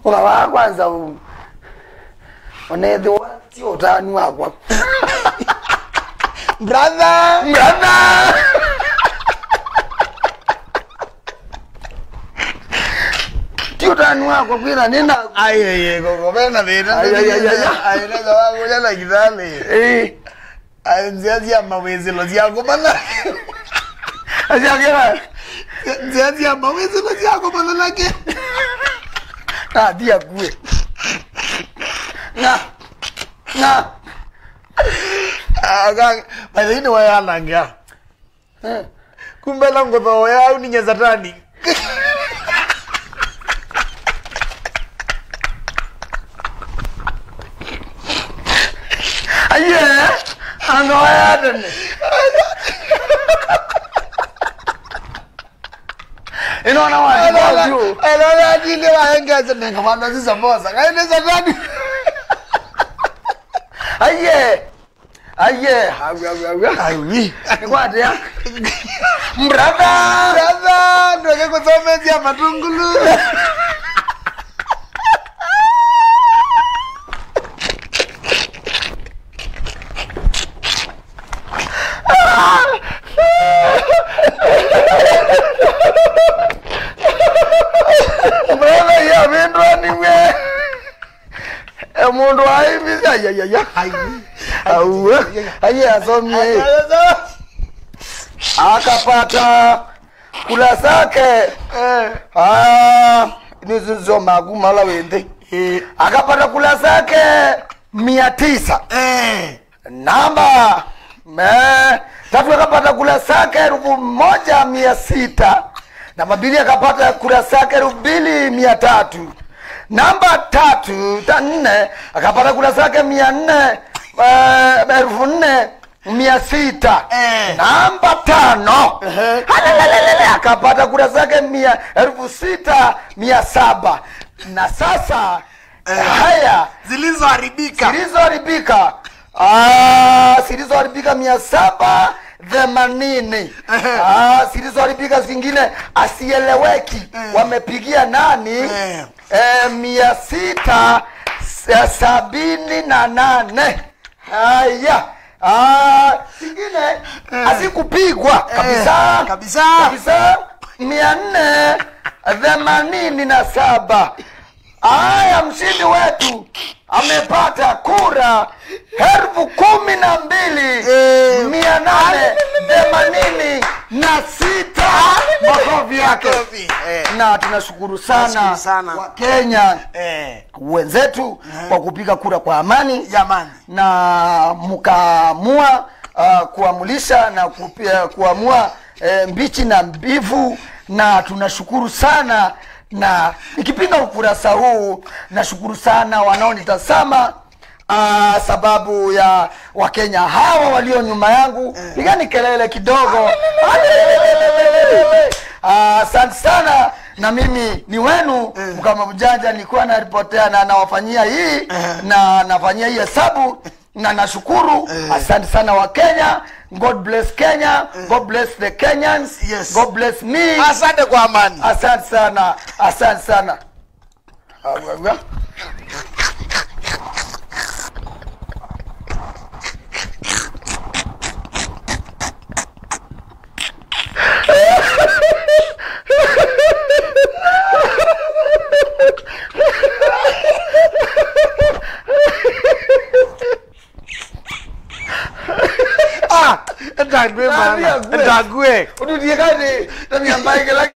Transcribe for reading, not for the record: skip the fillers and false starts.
Ukawa kwanza onethe wati utani wakwa. Brother. Utani wakwa kwina nina Aye gogo bena bena. Aye neza wangu jana kidale. Nziazi amawezi lozi yako bana. Ajagera. Nziazi amawezi lozi yako bana lake. Dia gue. Na. Agang, pada ini waya nangya. Kumbe lango to waya uni nyazatani. Aye, ando waya dene. Inaona wapi? Ela dile wahenga zene kama nziza moza. Kaine zatani. Aye. Ayi. Kwate ya. Brother, ndoke kusomezia matungulu. Brother ya mindwa niwe. Mundu aibi ya. Aye asomye. Akapata kula zake. Nizo magumala wende. Akapata kula zake 900. Namba tatu akapata kula zake 1600. Namba 2 akapata kula zake 2300. Namba 4 akapata kula zake 400 4,600. Namba 5 akapata kura zake 6,700. Na sasa haya zilizoharibika 780. Zilizoharibika zingine asieleweki. Wamepigia nani? 678. Haya. Singine asikupigwa kabisa 487. Haya, mshindi wetu amepata kura 12,886. Makofi yake. Na tunashukuru sana wa Kenya wenzetu kwa kupiga kura kwa amani jamani, na mkaamua kuamulisha na kuamua mbichi na mbivu, na tunashukuru sana. Na nikipinga ukurasa huu nashukuru sana wanaonitazama, sababu ya Wakenya hawa walio nyuma yangu. Pigani kelele kidogo. Asante sana. Na mimi ni wenu Mukamba mjanja, nilikuwa naripotea na nawafanyia hii na nafanyia hii hesabu, na nashukuru. Asante sana wa Kenya. God bless Kenya. God bless the Kenyans. Yes. God bless me. Asante kwa amani. Asante sana. Ndagwe bana. Ndagwe. Ututi kani? Tamiambaye